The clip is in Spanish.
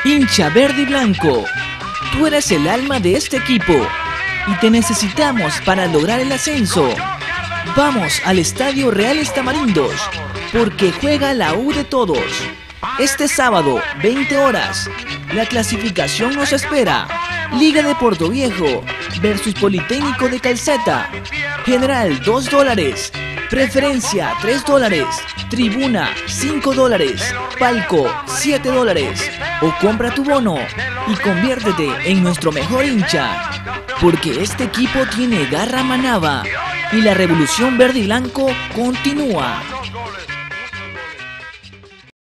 Hincha verde y blanco, tú eres el alma de este equipo y te necesitamos para lograr el ascenso. Vamos al Estadio Reales Tamarindos, porque juega la U de todos. Este sábado, 20 horas, la clasificación nos espera. Liga de Portoviejo versus Politécnico de Calceta. General, $2. Preferencia, $3. Tribuna, $5. Palco, $7. O compra tu bono y conviértete en nuestro mejor hincha. Porque este equipo tiene garra manaba y la revolución verde y blanco continúa.